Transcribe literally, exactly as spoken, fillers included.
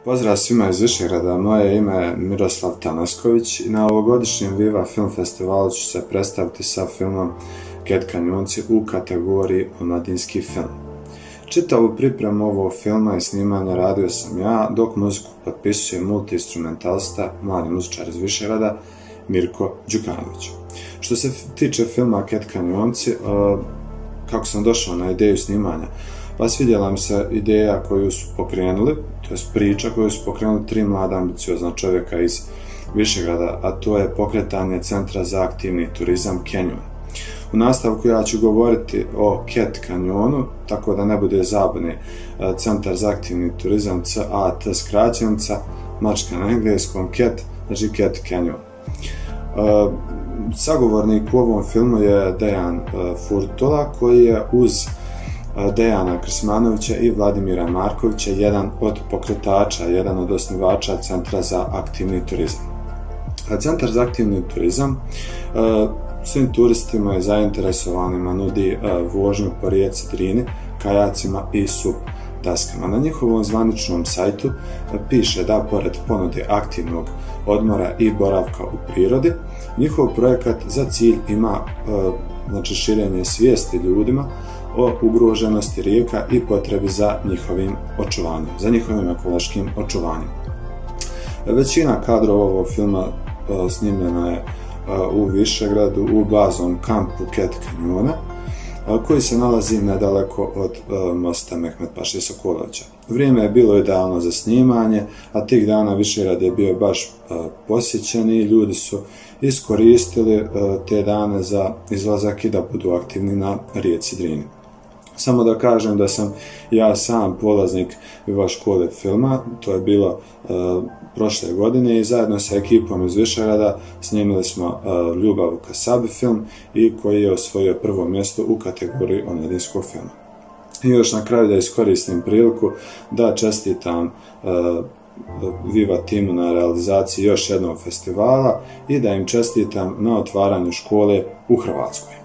Pozdrav svima iz Višegrada, moje ime je Miroslav Tanasković i na ovogodišnjem Viva Film Festivalu ću se predstaviti sa filmom Cat Kanjonci u kategoriji omladinski film. Čitavu pripremu ovog filma i snimanja radio sam ja, dok muziku potpisuje multi-instrumentalista, mladi muzičar iz Višegrada, Mirko Đukanović. Što se tiče filma Cat Kanjonci, kako sam došao na ideju snimanja? Pa svidjela mi se ideja koju su pokrenuli, to je priča koju su pokrenuli tri mlada ambiciozna čovjeka iz Višegrada, a to je pokretanje Centra za aktivni turizam Canyon. U nastavku ja ću govoriti o Cat Kanjonu, tako da ne bude zabune. Centar za aktivni turizam C A T skraćenica, mačka na engleskom, Cat, znači Cat Canyon. Sagovornik u ovom filmu je Dejan Furtola, koji je uz Dejana Krsmanovića i Vladimira Markovića jedan od pokretača, jedan od osnivača Centra za aktivni turizam. Centar za aktivni turizam svim turistima i zainteresovanima nudi vožnju po rijeci Drini, kajacima i sup daskama. Na njihovom zvaničnom sajtu piše da pored ponude aktivnog odmora i boravka u prirodi, njihov projekat za cilj ima znači, širenje svijesti ljudima o ugroženosti rijeka i potrebi za njihovim očuvanjem, za njihovim ekološkim očuvanjem. Većina kadrova ovog filma snimljena je u Višegradu, u baznom kampu Cat Kanjona, koji se nalazi nedaleko od mosta Mehmet Paše Sokolovića. Vrijeme je bilo idealno za snimanje, a tih dana Višegrad je bio baš posjećen i ljudi su iskoristili te dane za izlazak i da budu aktivni na rijeci Drini. Samo da kažem da sam ja sam polaznik Viva škole filma, to je bilo uh, prošle godine i zajedno sa ekipom iz Višegrada snimili smo uh, Ljubav u Kasabi film i koji je osvojio prvo mjesto u kategoriji omladinskog filma. I još na kraju da iskoristim priliku da čestitam uh, Viva timu na realizaciji još jednog festivala i da im čestitam na otvaranju škole u Hrvatskoj.